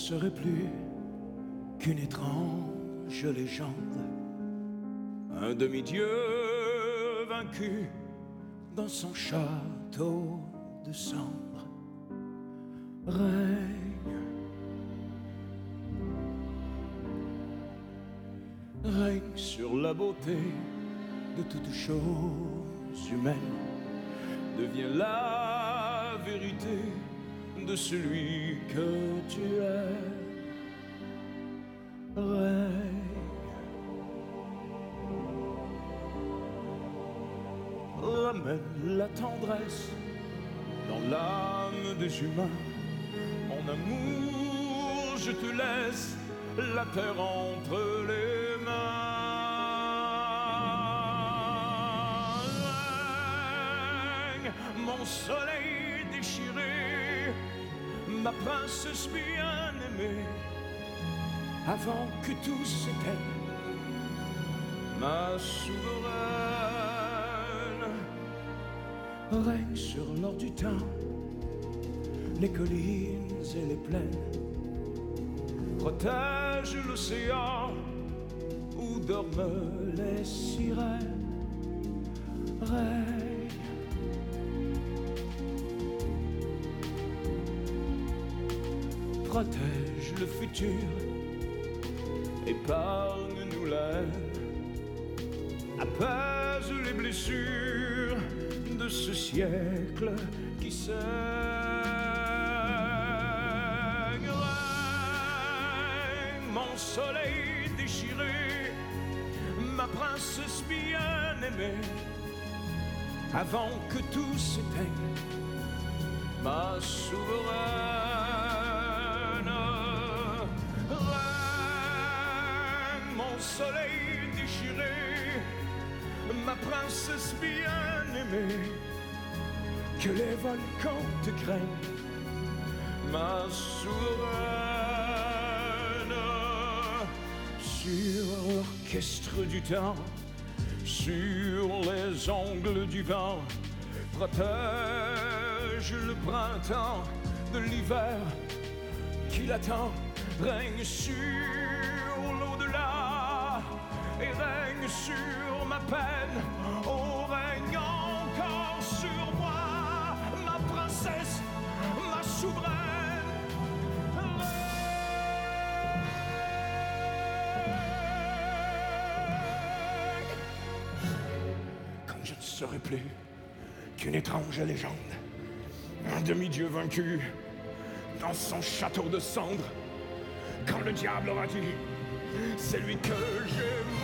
serai plus qu'une étrange légende, un demi-dieu vaincu dans son château de cendres. Règne sur la beauté de toute chose humaine, devient la vérité de celui que tu es. Ramène la tendresse dans l'âme des humains. Mon amour, je te laisse la terre entre les mains. Règne, mon soleil déchiré, ma princesse bien-aimée, avant que tout s'éteigne, ma souveraine. Règne sur l'or du temps, les collines et les plaines, protège l'océan où dorment les sirènes. Règne, protège le futur, épargne-nous la haine, apaise les blessures de ce siècle qui saigne. Règne, mon soleil déchiré, ma princesse bien-aimée, avant que tout s'éteigne, ma souveraine. Règne, mon soleil déchiré, ma princesse bien-aimée, que les volcans te craignent, ma souveraine. Sur l'orchestre du temps, sur les ongles du vent, protège le printemps de l'hiver qui l'attend. Règne sur l'au-delà et règne sur ma peine. Oh, règne encore sur moi, ma princesse, ma souveraine. Règne. Quand je ne serai plus qu'une étrange légende, un demi-dieu vaincu dans son château de cendres, quand le diable aura dit, c'est lui que j'aime.